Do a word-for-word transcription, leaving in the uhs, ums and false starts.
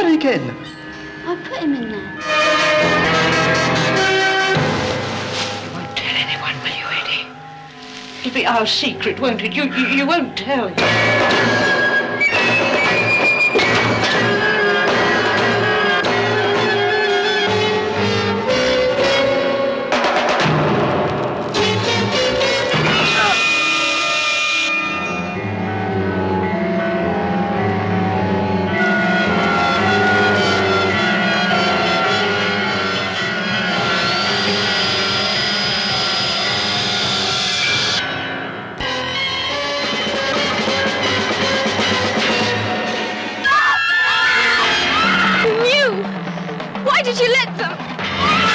done it again? I put him in there. You won't tell anyone, will you, Eddie? It'll be our secret, won't it? You, you, you won't tell him. Why did you let them?